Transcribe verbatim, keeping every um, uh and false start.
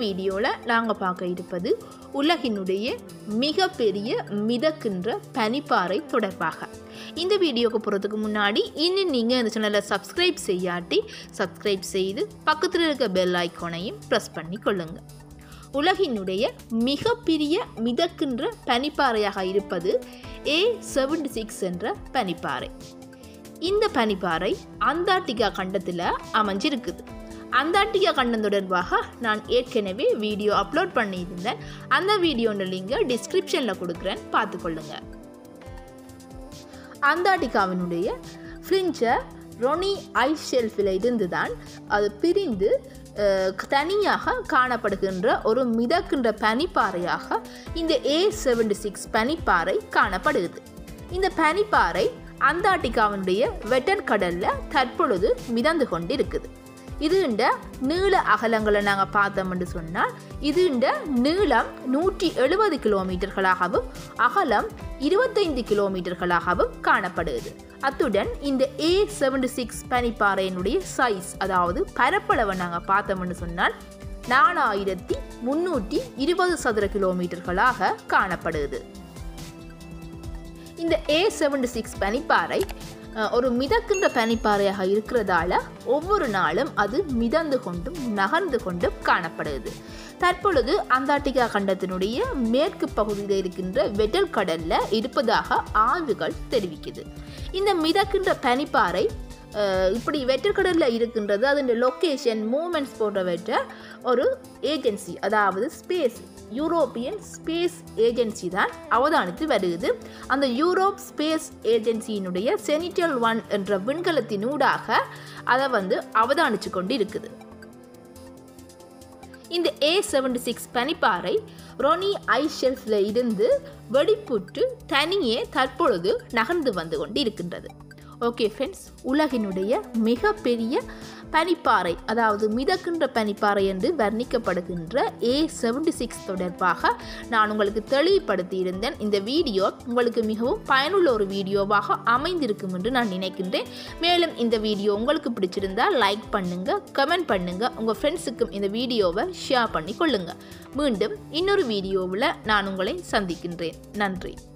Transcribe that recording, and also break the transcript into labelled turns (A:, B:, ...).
A: வீடியோவில் நாங்கள் பார்க்க இருப்பது உலகினுடைய மிகப்பெரிய மிதக்கின்ற பனிப்பாறை தொடர்பாக. இந்த வீடியோக்கு போகிறதுக்கு முன்னாடி இன்னும் நீங்கள் இந்த சேனலை சப்ஸ்கிரைப் செய்யாட்டி சப்ஸ்கிரைப் செய்து பக்கத்தில் இருக்க பெல் ஐக்கானையும் ப்ரெஸ் பண்ணி கொள்ளுங்கள். உலகினுடைய மிகப்பெரிய மிதக்கின்ற பனிப்பாறையாக இருப்பது ஏ செவன்டி சிக்ஸ் என்ற பனிப்பாறை. இந்த பனிப்பாறை அண்டார்டிகா கண்டத்தில் அமைஞ்சிருக்குது. அண்டார்டிகா கண்டம் தொடர்பாக நான் ஏற்கனவே வீடியோ அப்லோட் பண்ணியிருந்தேன். அந்த வீடியோட லிங்கை டிஸ்கிரிப்ஷனில் கொடுக்குறேன், பார்த்துக்கொள்ளுங்க. அண்டார்டிகாவினுடைய ஃப்ளின்ச்சர் ரொனி ஐஸ் ஷெல்ஃபில் இருந்து தான் அது பிரிந்து தனியாக காணப்படுகின்ற ஒரு மிதக்கின்ற பனிப்பாறையாக இந்த ஏ செவன்டி சிக்ஸ் பனிப்பாறை காணப்படுகிறது. இந்த பனிப்பாறை அண்டார்டிகாவினுடைய வெட்டர் கடலில் தற்பொழுது மிதந்து கொண்டு இருக்குது. இது இந்த நீள அகலங்களை நாங்கள் பார்த்தோம்னு சொன்னால் இது இந்த நீளம் நூற்றி எழுபது கிலோமீட்டர்களாகவும் அகலம் இருபத்தைந்து கிலோமீட்டர்களாகவும் காணப்படுகிறது. அத்துடன் இந்த ஏ செவன்டி சிக்ஸ் பனிப்பாறையினுடைய சைஸ், அதாவது பரப்பளவை நாங்கள் பார்த்தோம்னு சொன்னால் நாலாயிரத்தி முன்னூற்றி இருபது சதுர கிலோமீட்டர்களாக காணப்படுகிறது. இந்த ஏ செவன்டி சிக்ஸ் பனிப்பாறை ஒரு மிதக்கின்ற பனிப்பாறையாக இருக்கிறதால ஒவ்வொரு நாளும் அது மிதந்து கொண்டும் நகர்ந்து கொண்டும் காணப்படுகிறது. தற்பொழுது அண்டார்டிகா கண்டத்தினுடைய மேற்கு பகுதியில் இருக்கின்ற வெட்டர் கடல்ல இருப்பதாக ஆய்வுகள் தெரிவிக்குது. இந்த மிதக்கின்ற பனிப்பாறை இப்படி வெட்டர்கடலில் இருக்கின்றது. அதன் லொக்கேஷன், மூமெண்ட்ஸ் போன்றவற்றை ஒரு ஏஜென்சி, அதாவது ஸ்பேஸ் யூரோப்பியன் ஸ்பேஸ் ஏஜென்சி தான் அவதானித்து வருகிறது. அந்த யூரோப் ஸ்பேஸ் ஏஜென்சியினுடைய செனிட்டல் ஒன் என்ற விண்கலத்தினூடாக அதை வந்து அவதானித்து கொண்டு இருக்குது. இந்த ஏ செவன்டி சிக்ஸ் பனிப்பாறை ரொனி ஐஸ் ஷெல்ஃபில் இருந்து வெடிப்புற்று தனியே தற்பொழுது நகர்ந்து வந்து கொண்டு இருக்கின்றது. ஓகே ஃப்ரெண்ட்ஸ், உலகினுடைய மிகப்பெரிய பனிப்பாறை, அதாவது மிதக்கின்ற பனிப்பாறை என்று வர்ணிக்கப்படுகின்ற ஏ செவன்டி சிக்ஸ் தொடர்பாக நான் உங்களுக்கு தெளிவுபடுத்தி இருந்தேன். இந்த வீடியோ உங்களுக்கு மிகவும் பயனுள்ள ஒரு வீடியோவாக அமைந்திருக்கும் என்று நான் நினைக்கின்றேன். மேலும் இந்த வீடியோ உங்களுக்கு பிடிச்சிருந்தால் லைக் பண்ணுங்க, கமெண்ட் பண்ணுங்க, உங்கள் ஃப்ரெண்ட்ஸுக்கும் இந்த வீடியோவை ஷேர் பண்ணி கொள்ளுங்க. மீண்டும் இன்னொரு வீடியோவில் நான் உங்களை சந்திக்கின்றேன். நன்றி.